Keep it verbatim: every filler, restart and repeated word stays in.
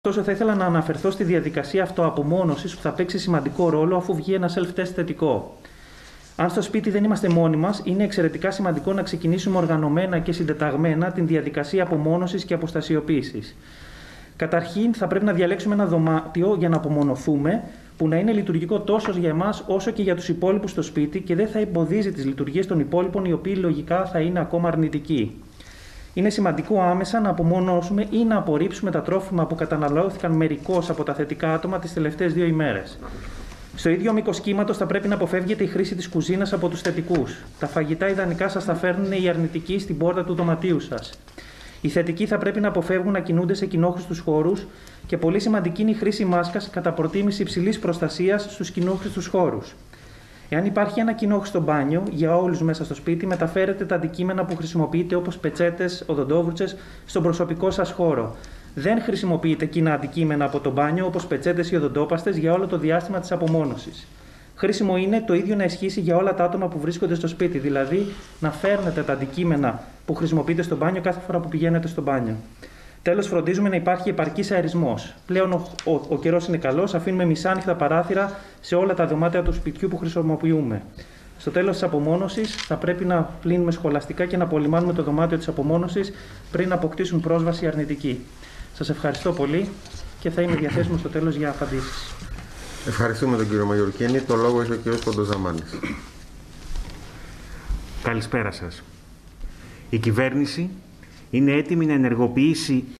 Ωστόσο, θα ήθελα να αναφερθώ στη διαδικασία αυτοαπομόνωσης που θα παίξει σημαντικό ρόλο αφού βγει ένα self-test θετικό. Αν στο σπίτι δεν είμαστε μόνοι μας, είναι εξαιρετικά σημαντικό να ξεκινήσουμε οργανωμένα και συντεταγμένα την διαδικασία απομόνωσης και αποστασιοποίησης. Καταρχήν, θα πρέπει να διαλέξουμε ένα δωμάτιο για να απομονωθούμε, που να είναι λειτουργικό τόσο για εμάς όσο και για τους υπόλοιπους στο σπίτι και δεν θα εμποδίζει τις λειτουργίες των υπόλοιπων, οι οποίοι λογικά θα είναι ακόμα αρνητικοί. Είναι σημαντικό άμεσα να απομονώσουμε ή να απορρίψουμε τα τρόφιμα που καταναλώθηκαν μερικώς από τα θετικά άτομα τις τελευταίες δύο ημέρες. Στο ίδιο μήκος κύματος θα πρέπει να αποφεύγετε η χρήση της κουζίνας από τους θετικούς. Τα φαγητά ιδανικά σας τα φέρνουν οι αρνητικοί στην πόρτα του δωματίου σας. Οι θετικοί θα πρέπει να αποφεύγουν να κινούνται σε κοινόχρηστους χώρους και πολύ σημαντική είναι η χρήση μάσκας κατά προτίμηση υψηλής προστασίας στους κοινόχρηστους χώρους. Εάν υπάρχει ένα κοινόχρηστο μπάνιο για όλους μέσα στο σπίτι, μεταφέρετε τα αντικείμενα που χρησιμοποιείτε όπως πετσέτες, οδοντόβουρτσες στον προσωπικό σας χώρο. Δεν χρησιμοποιείτε κοινά αντικείμενα από το μπάνιο όπως πετσέτες ή οδοντόπαστες για όλο το διάστημα της απομόνωσης. Χρήσιμο είναι το ίδιο να ισχύσει για όλα τα άτομα που βρίσκονται στο σπίτι, δηλαδή να φέρνετε τα αντικείμενα που χρησιμοποιείτε στο μπάνιο κάθε φορά που πηγαίνετε στο μπάνιο. Τέλος, φροντίζουμε να υπάρχει επαρκής αερισμός. Πλέον ο, ο, ο καιρός είναι καλός, αφήνουμε μισάνοιχτα παράθυρα σε όλα τα δωμάτια του σπιτιού που χρησιμοποιούμε. Στο τέλος της απομόνωσης, θα πρέπει να πλύνουμε σχολαστικά και να απολυμάνουμε το δωμάτιο της απομόνωσης πριν αποκτήσουν πρόσβαση αρνητική. Σας ευχαριστώ πολύ και θα είμαι διαθέσιμος στο τέλος για απαντήσεις. Ευχαριστούμε τον κύριο Μαγιορκίνη. Το λόγο έχει ο κύριος Κοντοζαμάνης. Καλησπέρα σας. Η κυβέρνηση είναι έτοιμη να ενεργοποιήσει